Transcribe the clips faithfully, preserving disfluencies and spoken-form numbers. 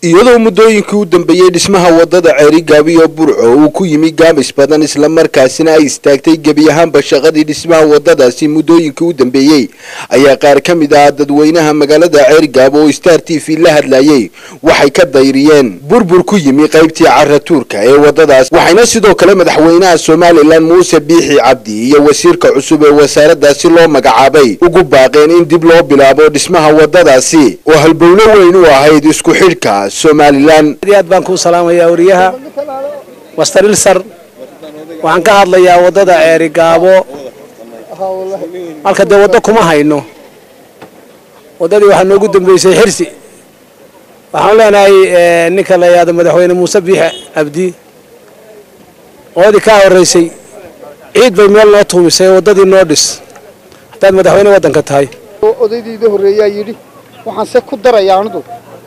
iyadoo muddooyinkii u dambeeyay dhismaha wadada Ceerigaabo iyo Burco uu ku yimi gaabis badan isla markaasina ay istaagtay gebi ahaanba shaqadii dhismaha wadadaasi muddooyinkii u dambeeyay ayaa qaar ka mid ah dadweynaha magaalada Ceerigaabo oo Star T V la hadlayay waxay ka dayriyeen burbur ku yimi qaybtii carratuurka ee wadadaas waxayna sidoo kale madaxweynaha Soomaaliland Muuse Biixi Cabdi iyo wasiirka cusub ee wasaaraddaasi loo magacaabay ugu baaqeen in dib loo bilaabo dhismaha wadadaasi oo halbowle weyn u ahayd isku xidhka Soomaaliland aad baan ku salaamayaa wariyaha Wastaril Sar waxaan ka hadlayaa wadada Ceerigaabo halka wada kuma hayno wadadii waxa noogu dambeysay xirsi waxaan leenahay ninka la yiraahdo madaxweyne Muuse Biixi Cabdi oo ka horeysay ciid bay meel loo tuumisay wadadii noo dhis hadaad madaxweyne wadanka tahay odaydii horeeyaa yiri waxaan se ku darayaa anigu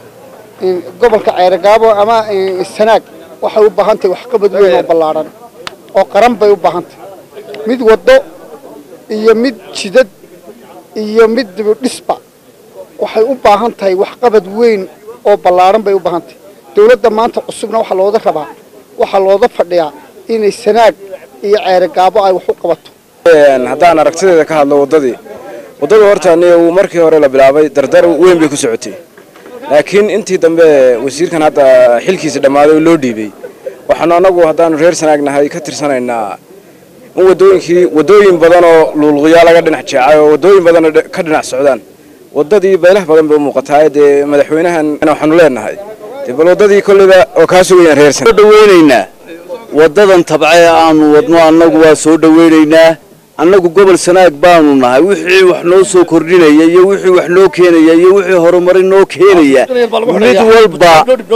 in gobolka Ceerigaabo ama Sanaag waxay u baahan tahay wax qabad weyn oo ballaaran oo qaran bay u baahan tahay mid wado iyo mid jidad iyo mid dhisba waxay u baahan tahay wax qabad weyn oo ballaaran bay u baahan tahay dawladda maanta cusubna waxa looga rabaa waxa looga fadhiyaa in Sanaag iyo Ceerigaabo ay wax u qabato haddaan aragtideeda ka hadlo wadadii wadada horta uu markii hore la bilaabay dardar weyn bay ku socotay laakiin intii dambe wasiirkan hadda xilkiisa dhamaaday loo dhiibay waxaan anagu hadaan reer Sanaagnahay ka tirsanaynaa wadooyinkii wadooyin badan oo luulqiya laga dhinac jeecay oo wadooyin badan ka dhinac socdaan wadadii beelaha badan bay muuqataa ee madaxweynahan waxaan leenahay dibal wadadii kulliba oo ka sugayaan reer Sanaag dhaweynayna wadadan tabcay aanu wadno anagu waa soo dhaweynaynaa annagu gobol Sanaag baanu nahay wixii wax noo soo kordhinaya iyo wixii wax noo keenaya iyo wixii horumarin noo keenaya mid walba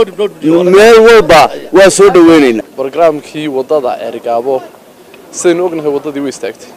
meel walba waa soo dhaweynayna barnaamijkii wadada Ceerigaabo sidoo ognahay wadadii way istaagtay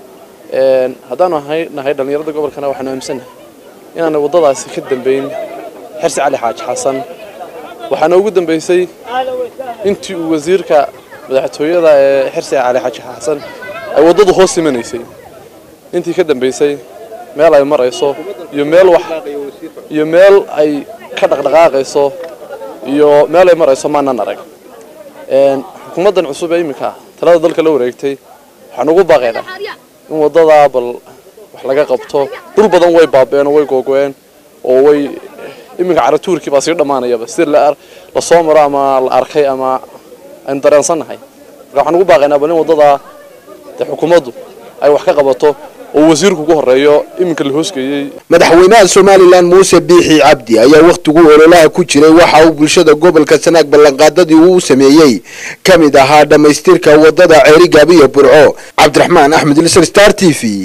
een hadaan ahay nahay dhalinyarada gobolkana waxaan aaminsannahay inaan wadadaasi ka dambeyn Xirsi Cali Xaaji Xasan waxaana ugu dambeysay intii uu wasiirka madaxtooyada ee Xirsi Cali Xaaji Xasan ay wadadu hoos imanaysay intii ka dambeysay meel ay marayso iyo meel wax iyo meel ay ka dhaqdhaqaaqayso iyo meel ay marayso maana arag een xukuumadan cusub ee imika talada dalka la wareegtay waxaan ugu baaqaynaa in wadada bal wax laga qabto dul badan way baabeen oo way googooyeen oo way imika carratuurkii baa sii dhamaanayaba si la la soo maro ama la arkay ama aan dareensanahay waxaan ugu baaqaynaa bal in wadada xukuumaddu ay wax ka qabato oo wasiirku ugu horeeyo iminka la hoosgeeyay madaxweynaha Soomaaliland Muuse Biixi Cabdi ayaa waqtigu ololaha ku jiray waxa uu bulshada gobolka Sanaag ballanqaadadii uu sameeyay kamid ahaa dhamaystirka wadada Ceerigaabo iyo Burco Cabdiraxmaan Axmed Star T V